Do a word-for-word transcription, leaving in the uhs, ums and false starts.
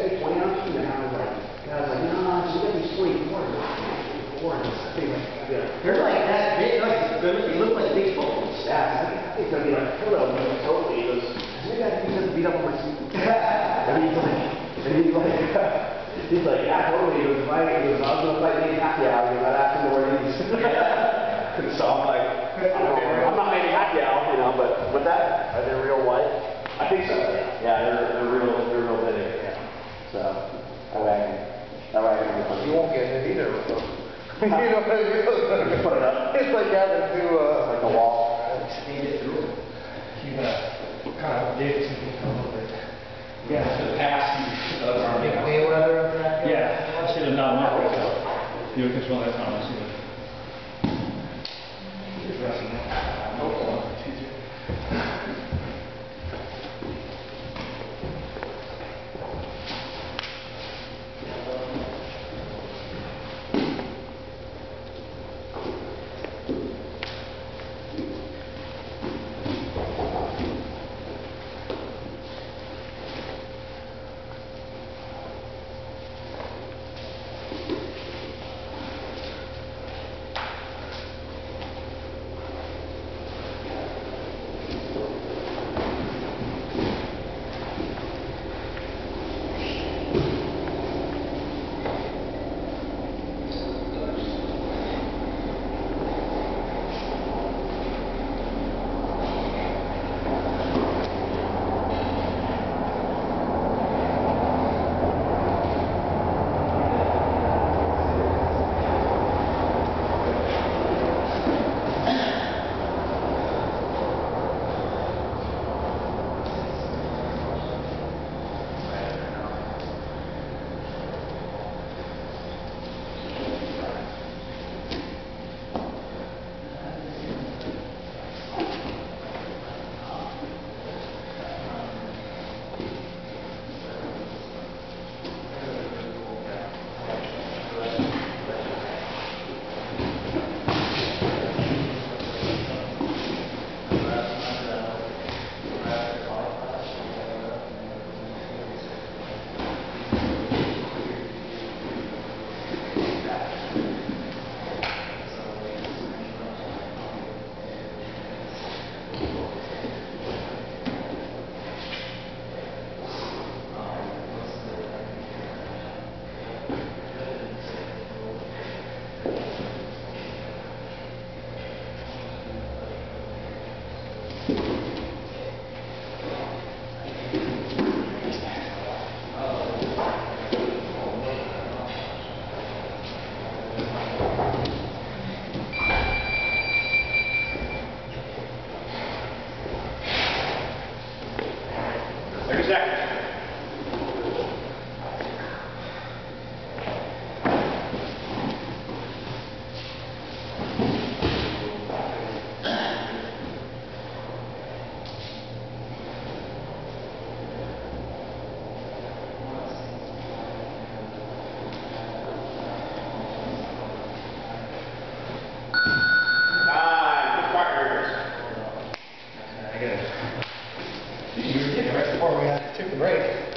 say twenty ounces, and I was like, and I was like, no, no, she got me twenty-four. twenty-four. And I think like, yeah. They're like that big, like, they look like big football stats. I think, I think they'll be like, hello, man, totally. He goes, you got to beat up on my seat. And he's like, and he's like, he's like, yeah, totally. He goes, if I, he goes, I was going to fight Manny Pacquiao. He goes, I'd ask him where he is. And so I'm like, I'm not Manny Pacquiao, you know, but with that, are they real white? I think so. Yeah, yeah, they're they're real, they're real big. Yeah. So that way I can, that way I can. You won't get it either with them. You know what I mean? Just put it up. It's like having to uh, like a wall. Stand it through. You uh, kind of dig some a little bit. Yeah, to the past. May weather up there. Yeah, I should have not went with it. You control that time. I should have. thirty seconds. You were getting right before we had, took the break.